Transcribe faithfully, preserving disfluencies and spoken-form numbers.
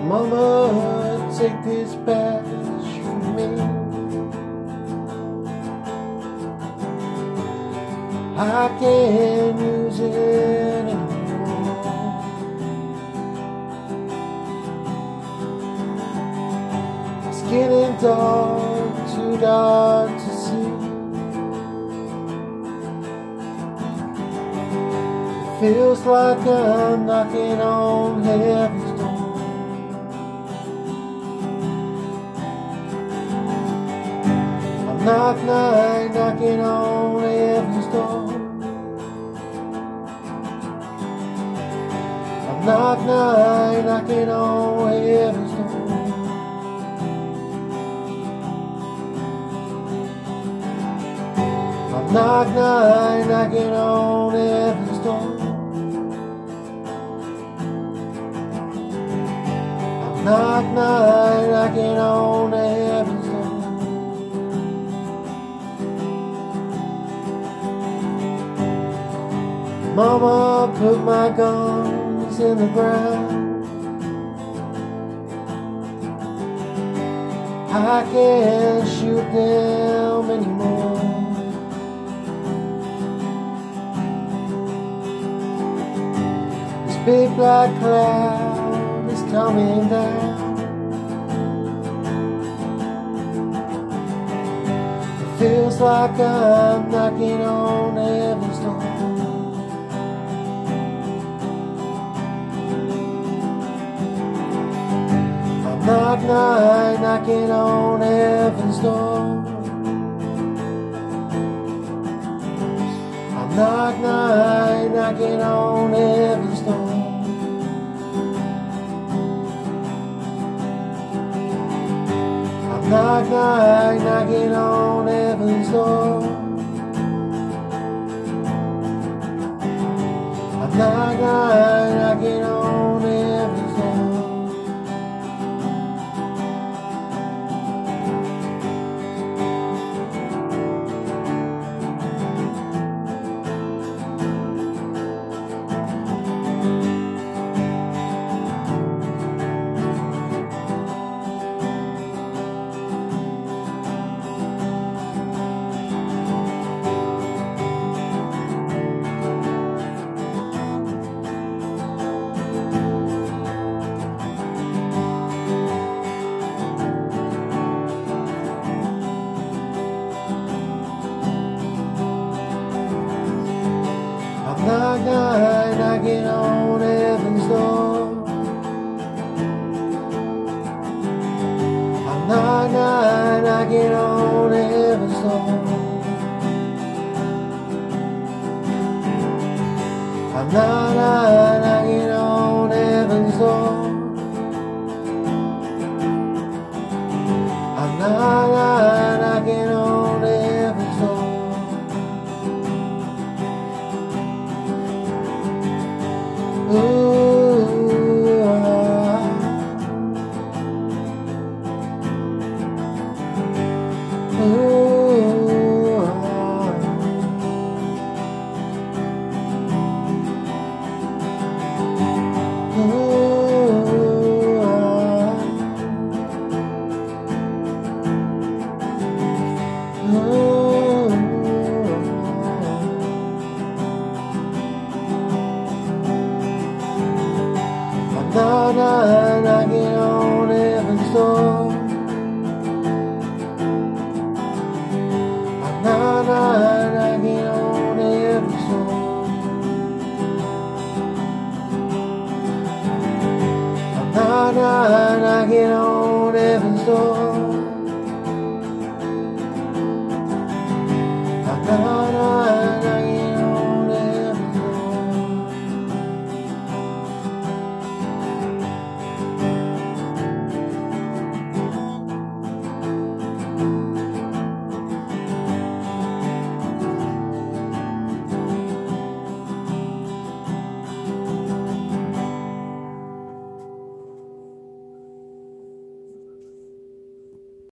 Mama, take this badge from me. I can't use it anymore. It's getting dark, too dark to see. It feels like I'm knocking on heaven's door. Knock, knock, knocking on heaven's door. I'm knock, knock, knocking on heaven's door. I'm knock, knock, knocking on heaven's door. I'm knock, knock, knocking on heaven's door. Mama, put my guns in the ground. I can't shoot them anymore. This big black cloud is coming down. It feels like I'm knocking on heaven's door. Knock, knock, knocking on heaven's door. I'm knock, knock, knocking on heaven's door. I'm knock, knock, knocking on heaven's door. I'm knock, knock, knocking on heaven's door. Knock, knock, knocking on heaven's door. I'm knock, knock, knocking on heaven's door. I'm knock, knock, knocking on heaven's door. I'm knock, knock, knocking on heaven's door. Ooh, ah. Ooh, ah. Ooh, ah. Ooh, ah. Knock, knock, knocking on heaven's door. I'm knock, knock, knocking on heaven's door. I'm knock, knock, knocking on heaven's door. I'm knock,